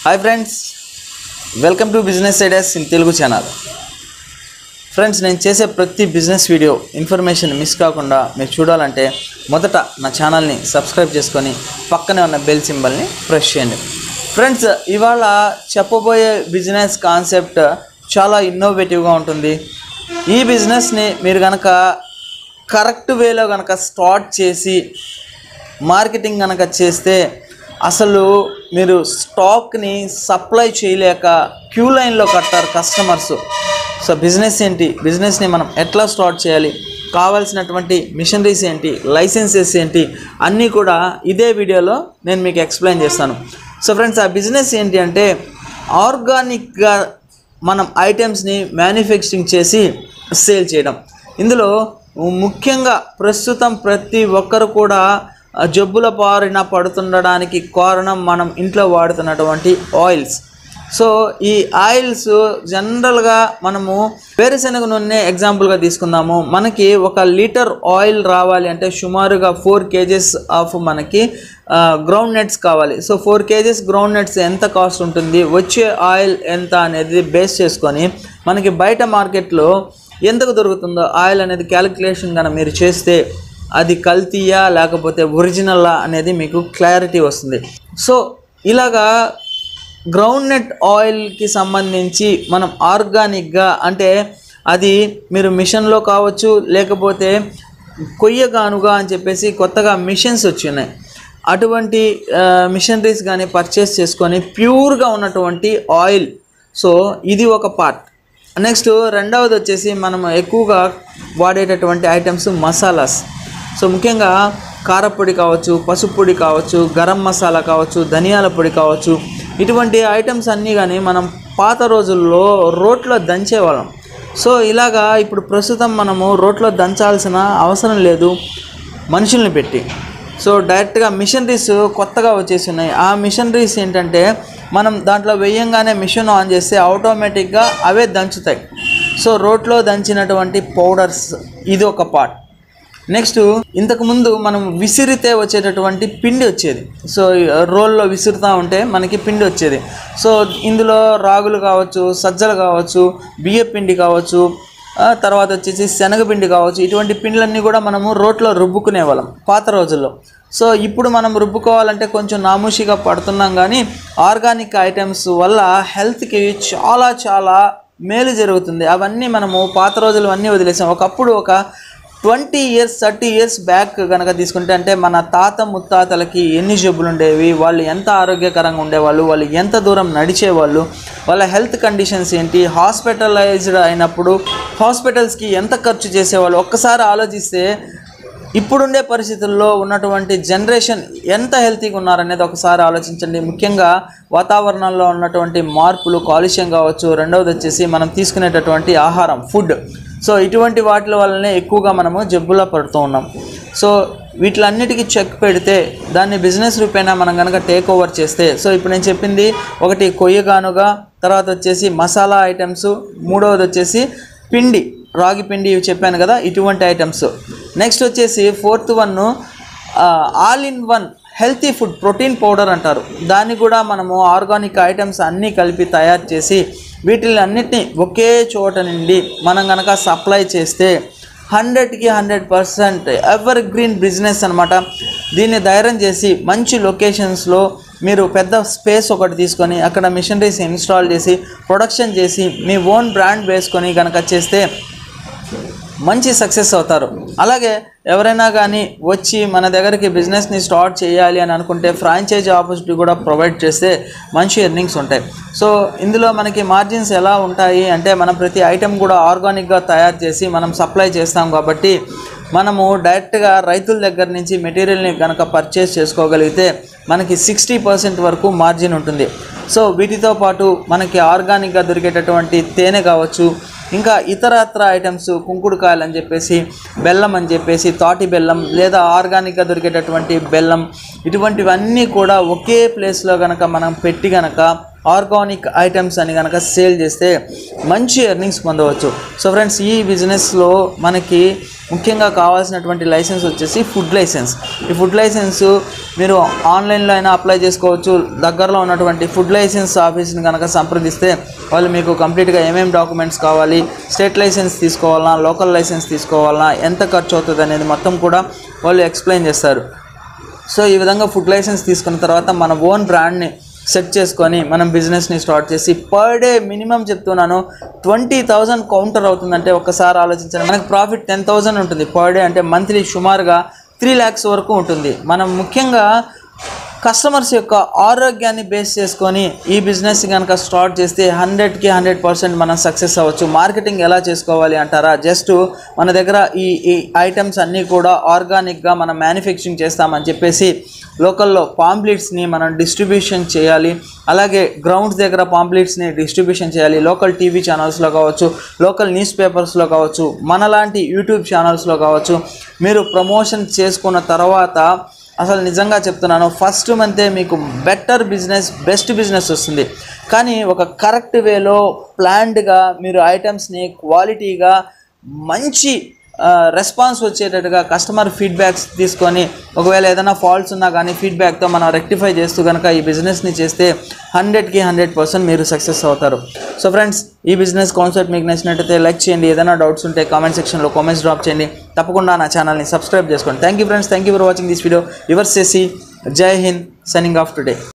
Hi friends, welcome to business ideas in Telugu channel. Friends, నేను చేసే ప్రతి బిజినెస్ వీడియో ఇన్ఫర్మేషన్ మిస్ కాకుండా మీరు చూడాలంటే మొదట నా ఛానల్ని సబ్స్క్రైబ్ చేసుకొని పక్కనే ఉన్న బెల్ సింబల్ని ప్రెస్ చేయండి. ఫ్రెండ్స్, ఇవాళ చెప్పబోయే బిజినెస్ కాన్సెప్ట్ చాలా ఇన్నోవేటివ్గా ఉంటుంది. ఈ బిజినెస్ని మీరు కనుక కరెక్ట్ వేలో కనుక స్టార్ట్ చేసి మార్కెటింగ్ కనుక చేస్తే అసలు మీరు స్టాక్ని సప్లై చేయలేక క్యూ లైన్లో కట్టారు కస్టమర్స్. సో బిజినెస్ ఏంటి, బిజినెస్ని మనం ఎట్లా స్టార్ట్ చేయాలి, కావాల్సినటువంటి మిషనరీస్ ఏంటి, లైసెన్సెస్ ఏంటి, అన్నీ కూడా ఇదే వీడియోలో నేను మీకు ఎక్స్ప్లెయిన్ చేస్తాను. సో ఫ్రెండ్స్, ఆ బిజినెస్ ఏంటి అంటే ఆర్గానిక్గా మనం ఐటమ్స్ని మ్యానుఫ్యాక్చరింగ్ చేసి సేల్ చేయడం. ఇందులో ముఖ్యంగా ప్రస్తుతం ప్రతి ఒక్కరు కూడా జబ్బుల బారిన పడుతుండడానికి కారణం మనం ఇంట్లో వాడుతున్నటువంటి ఆయిల్స్. సో ఈ ఆయిల్స్ జనరల్గా మనము వేరుశనగ నూనె ఎగ్జాంపుల్గా తీసుకుందాము. మనకి 1 లీటర్ ఆయిల్ రావాలి అంటే సుమారుగా 4 kgs ఆఫ్ మనకి గ్రౌండ్ నట్స్ కావాలి. సో 4 kgs గ్రౌండ్ నట్స్ ఎంత కాస్ట్ ఉంటుంది, వచ్చే ఆయిల్ ఎంత అనేది బేస్ చేసుకొని మనకి బయట మార్కెట్లో ఎంతకు దొరుకుతుందో ఆయిల్ అనేది క్యాలిక్యులేషన్ కనుక మీరు చేస్తే అది కల్తీయా లేకపోతే ఒరిజినల్లా అనేది మీకు క్లారిటీ వస్తుంది. సో ఇలాగా గ్రౌండ్ నట్ ఆయిల్కి సంబంధించి మనం ఆర్గానిక్గా అంటే అది మీరు మిషన్లో కావచ్చు, లేకపోతే కొయ్యగానుగా అని చెప్పేసి కొత్తగా మిషన్స్ వచ్చినాయి. అటువంటి మిషనరీస్ కానీ పర్చేస్ చేసుకొని ప్యూర్గా ఉన్నటువంటి ఆయిల్. సో ఇది ఒక పార్ట్. నెక్స్ట్ రెండవది వచ్చేసి మనం ఎక్కువగా వాడేటటువంటి ఐటమ్స్ మసాలాస్. సో ముఖ్యంగా కారపొడి కావచ్చు, పసుపు పొడి కావచ్చు, గరం మసాలా కావచ్చు, ధనియాల పొడి కావచ్చు, ఇటువంటి ఐటమ్స్ అన్నీ కానీ మనం పాత రోజుల్లో రోట్లో దంచేవాళ్ళం. సో ఇలాగా ఇప్పుడు ప్రస్తుతం మనము రోట్లో దంచాల్సిన అవసరం లేదు, మనుషుల్ని పెట్టి. సో డైరెక్ట్గా మిషనరీస్ కొత్తగా వచ్చేసి ఉన్నాయి. ఆ మిషనరీస్ ఏంటంటే మనం దాంట్లో వేయంగానే మిషన్ ఆన్ చేస్తే ఆటోమేటిక్గా అవే దంచుతాయి. సో రోట్లో దంచినటువంటి పౌడర్స్ ఇది ఒక పార్ట్. నెక్స్ట్, ఇంతకుముందు మనం విసిరితే వచ్చేటటువంటి పిండి వచ్చేది. సో రోల్లో విసురుతూ ఉంటే మనకి పిండి వచ్చేది. సో ఇందులో రాగులు కావచ్చు, సజ్జలు కావచ్చు, బియ్య పిండి కావచ్చు, తర్వాత వచ్చేసి శనగపిండి కావచ్చు, ఇటువంటి పిండిలన్నీ కూడా మనము రోట్లో రుబ్బుకునే వాళ్ళం పాత రోజుల్లో. సో ఇప్పుడు మనం రుబ్బుకోవాలంటే కొంచెం నామూషిగా పడుతున్నాం, కానీ ఆర్గానిక్ ఐటమ్స్ వల్ల హెల్త్కి చాలా చాలా మేలు జరుగుతుంది. అవన్నీ మనము పాత రోజులు అన్నీ వదిలేసాం. ఒకప్పుడు ఒక 20 years 30 years బ్యాక్ కనుక తీసుకుంటే అంటే మన తాత ముత్తాతలకి ఎన్ని జబ్బులు ఉండేవి, వాళ్ళు ఎంత ఆరోగ్యకరంగా ఉండేవాళ్ళు, వాళ్ళు ఎంత దూరం నడిచేవాళ్ళు, వాళ్ళ హెల్త్ కండిషన్స్ ఏంటి, హాస్పిటలైజ్డ్ అయినప్పుడు హాస్పిటల్స్కి ఎంత ఖర్చు చేసేవాళ్ళు, ఒక్కసారి ఆలోచిస్తే ఇప్పుడుండే పరిస్థితుల్లో ఉన్నటువంటి జనరేషన్ ఎంత హెల్తీగా ఉన్నారనేది ఒకసారి ఆలోచించండి. ముఖ్యంగా వాతావరణంలో ఉన్నటువంటి మార్పులు, కాలుష్యం కావచ్చు, రెండవది వచ్చేసి మనం తీసుకునేటటువంటి ఆహారం, ఫుడ్. సో ఇటువంటి వాటి వల్లనే ఎక్కువగా మనము జబ్బులా పడుతూ ఉన్నాం. సో వీటిలన్నిటికీ చెక్ పెడితే దాన్ని బిజినెస్ రూపేణా మనం కనుక టేక్ ఓవర్ చేస్తే, సో ఇప్పుడు నేను చెప్పింది ఒకటి కొయ్యగానుగా, తర్వాత వచ్చేసి మసాలా ఐటమ్స్, మూడవది వచ్చేసి పిండి, రాగి పిండి ఇవి చెప్పాను కదా, ఇటువంటి ఐటమ్స్. నెక్స్ట్ వచ్చేసి 4th one all in one healthy food protein powder అంటారు. దాన్ని కూడా మనము ఆర్గానిక్ ఐటమ్స్ అన్నీ కలిపి తయారు చేసి వీటిని అన్నిటినీ ఒకే చోట నుండి మనం కనుక సప్లై చేస్తే 100కి 100% ఎవర్ గ్రీన్ బిజినెస్ అనమాట. దీన్ని ధైర్యం చేసి మంచి లొకేషన్స్లో మీరు పెద్ద స్పేస్ ఒకటి తీసుకొని అక్కడ మిషనరీస్ ఇన్స్టాల్ చేసి ప్రొడక్షన్ చేసి మీ ఓన్ బ్రాండ్ వేసుకొని కనుక చేస్తే మంచి సక్సెస్ అవుతారు. అలాగే ఎవరైనా కానీ వచ్చి మన దగ్గరికి బిజినెస్ని స్టార్ట్ చేయాలి అని అనుకుంటే ఫ్రాంచైజీ ఆపర్చునిటీ కూడా ప్రొవైడ్ చేస్తే మంచి ఎర్నింగ్స్ ఉంటాయి. సో ఇందులో మనకి మార్జిన్స్ ఎలా ఉంటాయి అంటే మనం ప్రతి ఐటెం కూడా ఆర్గానిక్గా తయారు చేసి మనం సప్లై చేస్తాం కాబట్టి మనము డైరెక్ట్గా రైతుల దగ్గర నుంచి మెటీరియల్ని కనుక పర్చేస్ చేసుకోగలిగితే మనకి 60% వరకు మార్జిన్ ఉంటుంది. సో వీటితో పాటు మనకి ఆర్గానిక్గా దొరికేటటువంటి తేనె కావచ్చు, ఇంకా ఇతరత్ర ఐటమ్స్, కుంకుడుకాయలు అని చెప్పేసి, బెల్లం అని చెప్పేసి, తాటి బెల్లం లేదా ఆర్గానిక్గా దొరికేటటువంటి బెల్లం, ఇటువంటివన్నీ కూడా ఒకే ప్లేస్లో కనుక మనం పెట్టి కనుక ఆర్గానిక్ ఐటమ్స్ అని కనుక సేల్ చేస్తే మంచి ఎర్నింగ్స్ పొందవచ్చు. సో ఫ్రెండ్స్, ఈ బిజినెస్లో మనకి ముఖ్యంగా కావాల్సినటువంటి లైసెన్స్ వచ్చేసి ఫుడ్ లైసెన్స్. ఈ ఫుడ్ లైసెన్స్ మీరు ఆన్లైన్లో అయినా అప్లై చేసుకోవచ్చు. దగ్గరలో ఉన్నటువంటి ఫుడ్ లైసెన్స్ ఆఫీస్ని కనుక సంప్రదిస్తే వాళ్ళు మీకు కంప్లీట్గా ఏమేమి డాక్యుమెంట్స్ కావాలి, స్టేట్ లైసెన్స్ తీసుకోవాలన్నా, లోకల్ లైసెన్స్ తీసుకోవాలన్నా, ఎంత ఖర్చు అవుతుంది అనేది మొత్తం కూడా వాళ్ళు ఎక్స్ప్లెయిన్ చేస్తారు. సో ఈ విధంగా ఫుడ్ లైసెన్స్ తీసుకున్న తర్వాత మన ఓన్ బ్రాండ్ని సెట్ చేసుకొని మనం బిజినెస్ని స్టార్ట్ చేసి పర్ డే మినిమం చెప్తున్నాను 20,000 కౌంటర్ అవుతుందంటే ఒక్కసారి ఆలోచించండి. మనకు ప్రాఫిట్ 10,000 ఉంటుంది పర్ డే, అంటే మంత్లీ సుమారుగా 3 lakhs వరకు ఉంటుంది. మనం ముఖ్యంగా కస్టమర్స్ యొక్క ఆరోగ్యాన్ని బేస్ చేసుకొని ఈ బిజినెస్ కనుక స్టార్ట్ చేస్తే 100కి 100% మనం సక్సెస్ అవ్వచ్చు. మార్కెటింగ్ ఎలా చేసుకోవాలి అంటారా? జస్ట్ మన దగ్గర ఈ ఐటమ్స్ అన్నీ కూడా ఆర్గానిక్గా మనం మ్యానుఫ్యాక్చరింగ్ చేస్తామని చెప్పేసి లోకల్లో పాంప్లెట్స్ని మనం డిస్ట్రిబ్యూషన్ చేయాలి. అలాగే గ్రౌండ్స్ దగ్గర పాంప్లెట్స్ని డిస్ట్రిబ్యూషన్ చేయాలి. లోకల్ టీవీ ఛానల్స్లో కావచ్చు, లోకల్ న్యూస్ పేపర్స్లో కావచ్చు, మనలాంటి యూట్యూబ్ ఛానల్స్లో కావచ్చు. మీరు ప్రమోషన్ చేసుకున్న తర్వాత అసలు నిజంగా చెప్తున్నాను, ఫస్ట్ మంతే మీకు బెస్ట్ బిజినెస్ వస్తుంది. కానీ ఒక కరెక్ట్ వేలో ప్లాన్డ్గా మీరు ఐటమ్స్ని క్వాలిటీగా మంచి రెస్పాన్స్ వచ్చేటట్టుగా కస్టమర్ ఫీడ్బ్యాక్స్ తీసుకొని, ఒకవేళ ఏదైనా ఫాల్ట్స్ ఉన్నా కానీ ఫీడ్బ్యాక్తో మనం రెక్టిఫై చేస్తూ కనుక ఈ బిజినెస్ని చేస్తే 100కి 100% మీరు సక్సెస్ అవుతారు. సో ఫ్రెండ్స్, ఈ బిజినెస్ కాన్సెప్ట్ మీకు నచ్చినట్టయితే లైక్ చేయండి. ఏదైనా డౌట్స్ ఉంటే కామెంట్ సెక్షన్లో కామెంట్స్ డ్రాప్ చేయండి. తప్పకుండా నా ఛానల్ని సబ్స్క్రైబ్ చేసుకోండి. Thank you friends, thank you for watching this video. Yours చేసి Jai Hind, signing off today.